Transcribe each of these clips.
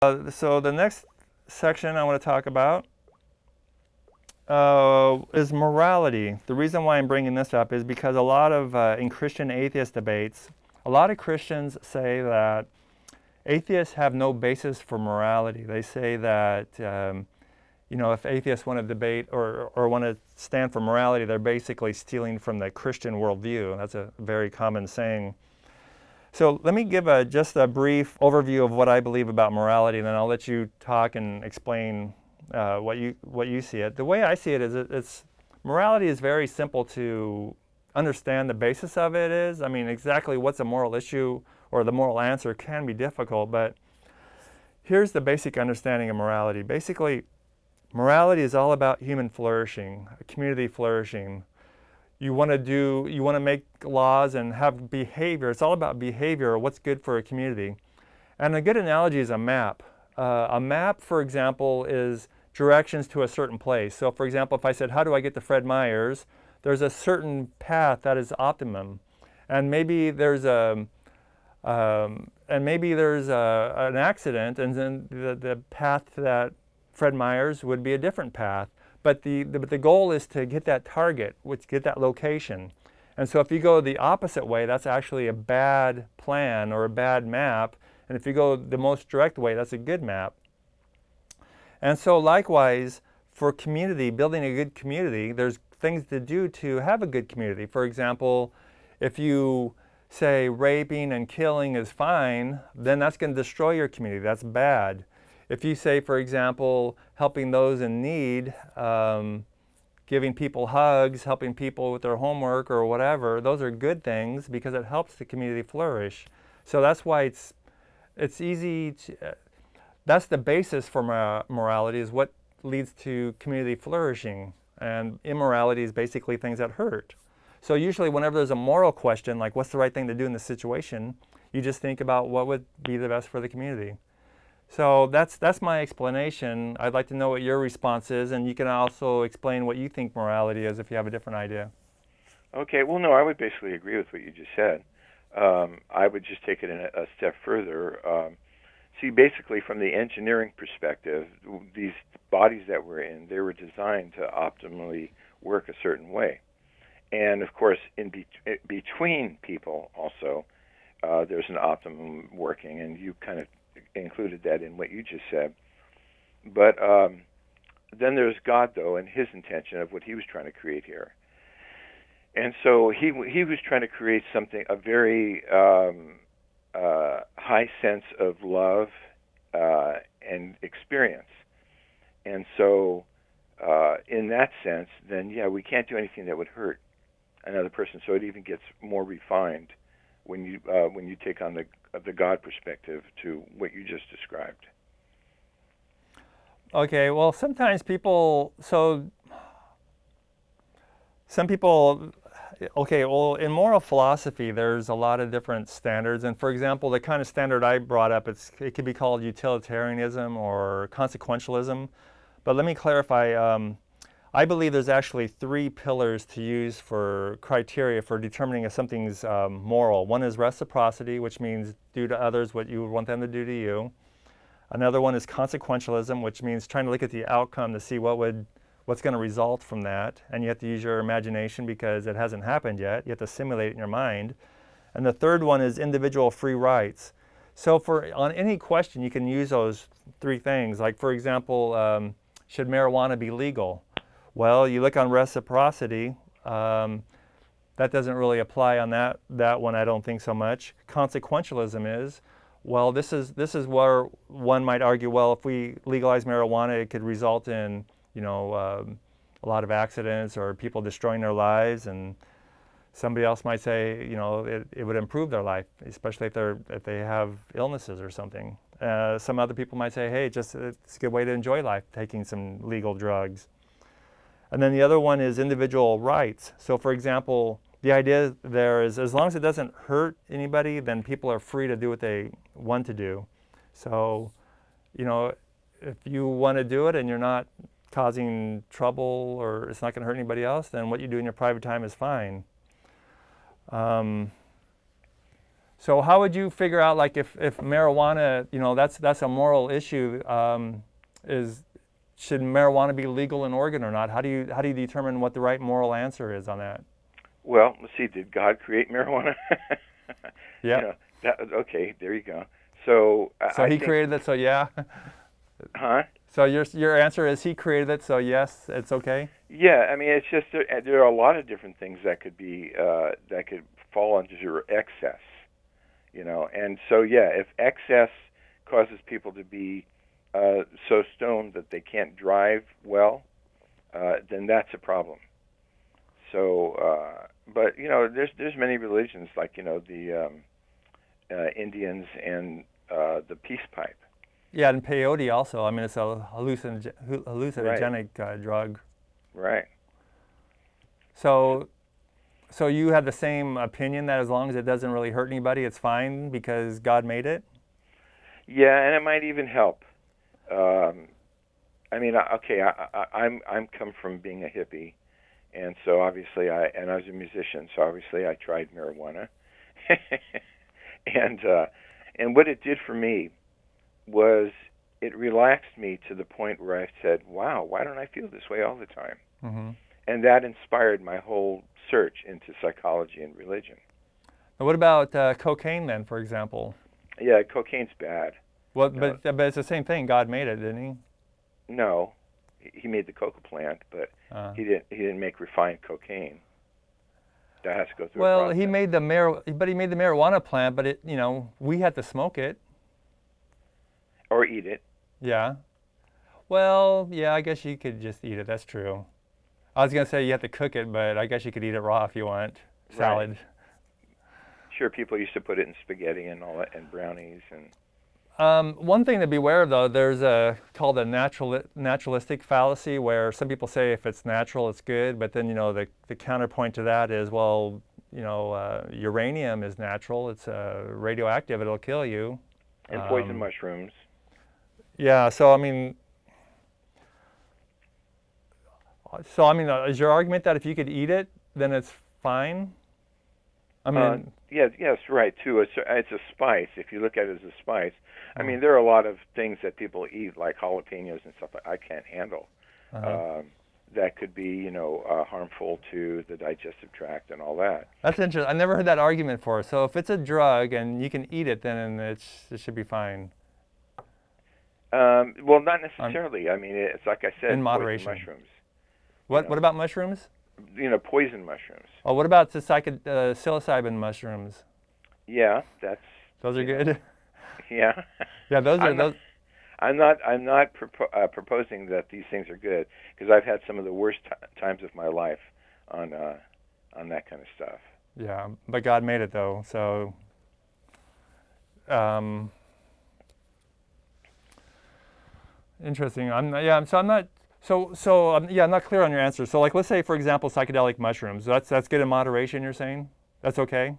So the next section I want to talk about is morality. The reason why I'm bringing this up is because a lot of, in Christian atheist debates, a lot of Christians say that atheists have no basis for morality. They say that, you know, if atheists want to debate or want to stand for morality, they're basically stealing from the Christian worldview. That's a very common saying. So let me give just a brief overview of what I believe about morality, and then I'll let you talk and explain what you see it. The way I see it is morality is very simple to understand. The basis of it is, I mean, exactly what's a moral issue or the moral answer can be difficult, but here's the basic understanding of morality. Basically, morality is all about human flourishing, community flourishing. You want to make laws and have behavior. It's all about behavior, what's good for a community. And a good analogy is a map. A map, for example, is directions to a certain place. So for example, if I said, how do I get to Fred Meyer's? There's a certain path that is optimum. And maybe there's an accident, and then the path to that Fred Meyer's would be a different path. But the goal is to get that target, get that location. And so if you go the opposite way, that's actually a bad plan or a bad map. And if you go the most direct way, that's a good map. And so likewise, for community, building a good community, there's things to do to have a good community. For example, if you say raping and killing is fine, then that's going to destroy your community. That's bad. If you say, for example, helping those in need, giving people hugs, helping people with their homework or whatever, those are good things because it helps the community flourish. So that's why it's easy to, that's the basis for morality, is what leads to community flourishing. And immorality is basically things that hurt. So usually whenever there's a moral question, like what's the right thing to do in this situation, you just think about what would be the best for the community. So that's my explanation. I'd like to know what your response is, and you can also explain what you think morality is if you have a different idea. Okay, well, no, I would basically agree with what you just said. I would just take it a step further. See, basically, from the engineering perspective, these bodies that we're in, they were designed to optimally work a certain way. And, of course, between people also, there's an optimum working, and you kind of included that in what you just said. But then there's God, though, and his intention of what he was trying to create here. And so he was trying to create something, a very high sense of love and experience. And so in that sense, then, yeah, we can't do anything that would hurt another person. So it even gets more refined when you take on the God perspective to what you just described. Okay, well, sometimes people, okay, well, in moral philosophy, there's a lot of different standards. And for example, the kind of standard I brought up, it could be called utilitarianism or consequentialism. But let me clarify. I believe there's actually 3 pillars to use for criteria for determining if something's moral. One is reciprocity, which means do to others what you would want them to do to you. Another one is consequentialism, which means trying to look at the outcome to see what's going to result from that. And you have to use your imagination because it hasn't happened yet. You have to simulate it in your mind. And the third one is individual free rights. So on any question, you can use those 3 things. Like, for example, should marijuana be legal? Well, you look on reciprocity, that doesn't really apply on that one, I don't think so much. Consequentialism is, well, this is where one might argue, well, if we legalize marijuana, it could result in, you know, a lot of accidents or people destroying their lives, and somebody else might say, you know, it would improve their life, especially if they have illnesses or something. Some other people might say, hey, it's a good way to enjoy life, taking some legal drugs. And then the other one is individual rights. So for example, the idea there is as long as it doesn't hurt anybody, then people are free to do what they want to do. So, you know, if you want to do it and you're not causing trouble or it's not going to hurt anybody else, then what you do in your private time is fine. So how would you figure out, like, if marijuana, that's a moral issue, is should marijuana be legal in Oregon or not? How do you determine what the right moral answer is on that? Well, let's see. Did God create marijuana? Yeah. Okay, there you go. So So I he think, created it, so yeah. huh? So your answer is he created it, so yes, it's okay. Yeah, I mean, it's just there are a lot of different things that could be that could fall under your excess, and so yeah, if excess causes people to be so stoned that they can't drive well, then that's a problem. So, but there's many religions like the Indians and the peace pipe. Yeah, and peyote also. I mean, it's a Right, hallucinogenic drug. right. So, so you have the same opinion that as long as it doesn't really hurt anybody, it's fine because God made it? Yeah, and it might even help. Um, I mean, okay, I'm come from being a hippie, and so obviously I was a musician, so obviously I tried marijuana, and and what it did for me was it relaxed me to the point where I said, "Wow, why don't I feel this way all the time?" Mm-hmm. And that inspired my whole search into psychology and religion. Now, what about cocaine then, for example? Yeah, cocaine's bad. Well, No, but it's the same thing. God made it, didn't he? no, he made the coca plant, but Uh, he didn't make refined cocaine. That has to go through a well, he process. made but he made the marijuana plant, but we had to smoke it. Or eat it. Yeah. Well, yeah, I guess you could just eat it. That's true. I was gonna say you have to cook it, but I guess you could eat it raw if you want. Right. Salad. Sure, people used to put it in spaghetti and all that, and brownies, and One thing to beware of, though, there's called a naturalistic fallacy, where some people say if it's natural, it's good, but then the counterpoint to that is, well, uranium is natural, it's radioactive, it'll kill you. and poison Um, mushrooms. yeah, so I mean, is your argument that if you could eat it, then it's fine? I mean, Yeah, yes, right. Too, it's a spice. If you look at it as a spice, I uh, mean, there are a lot of things that people eat, like jalapenos and stuff that I can't handle. uh-huh. Um, that could be, harmful to the digestive tract and all that. That's interesting. I never heard that argument before. So if it's a drug and you can eat it, then it should be fine. Well, not Um, necessarily. I mean, it's like I in said, poison moderation. mushrooms. You What know, about mushrooms? poison mushrooms. Oh, what about the psilocybin mushrooms? Yeah, that's Those are you know, good. yeah. Yeah, those are I'm not, those. I'm not proposing that these things are good because I've had some of the worst times of my life on that kind of stuff. Yeah, but God made it though. So, um, interesting. I'm not. Yeah, I'm not clear on your answer. So, like, let's say, for example, psychedelic mushrooms. That's good in moderation. You're saying that's okay.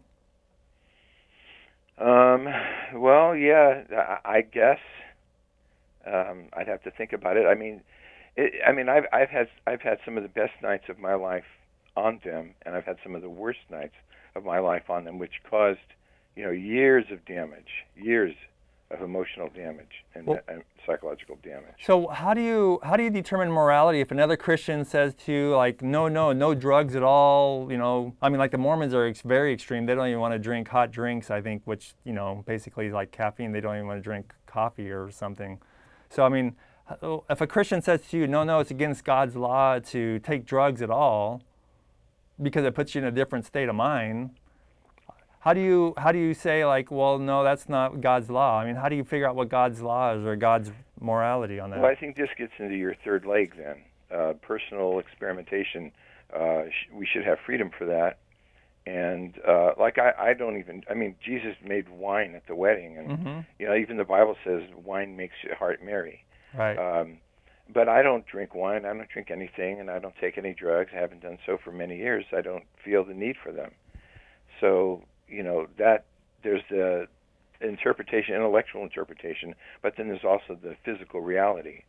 Um, well, yeah, I guess I'd have to think about it. I mean, I've had some of the best nights of my life on them, and I've had some of the worst nights of my life on them, which caused years of damage, years of emotional damage and, Well, and psychological damage. so how do you determine morality if another Christian says to you, like, no drugs at all? I mean, like, the Mormons are very extreme. They don't even want to drink hot drinks, I think, which basically is like caffeine. They don't even want to drink coffee or something. So I mean, if a Christian says to you, no, it's against God's law to take drugs at all because it puts you in a different state of mind. How do you say, like, well, no, that's not God's law? I mean, how do you figure out what God's law is or God's morality on Well, that? I think this gets into your third leg then. Personal experimentation. We should have freedom for that. And like I don't even. I mean, Jesus made wine at the wedding, and Mm-hmm. even the Bible says wine makes your heart merry. Right. But I don't drink wine. I don't drink anything, and I don't take any drugs. I haven't done so for many years. I don't feel the need for them. So that there's the interpretation, intellectual interpretation, but then there's also the physical reality.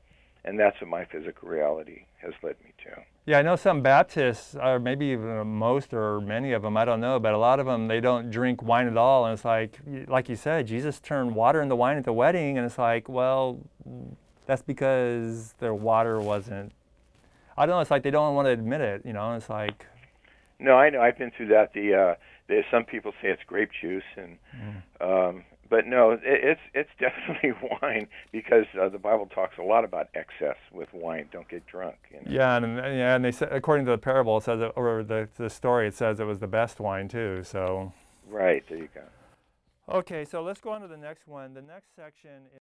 and that's what my physical reality has led me to. Yeah, I know some Baptists, or maybe even most or many of them, I don't know, but a lot of them, they don't drink wine at all. And it's like you said, Jesus turned water into wine at the wedding, and it's like, well, that's because their water wasn't, I don't know, it's like they don't want to admit it, you know, it's like. No, I know, I've been through that. Some people say it's grape juice, and but no, it's definitely wine, because the Bible talks a lot about excess with wine. Don't get drunk. You know? Yeah, and they said, according to the parable, it says, or the story, it says it was the best wine too. So. Right, there you go. Okay, so let's go on to the next one. The next section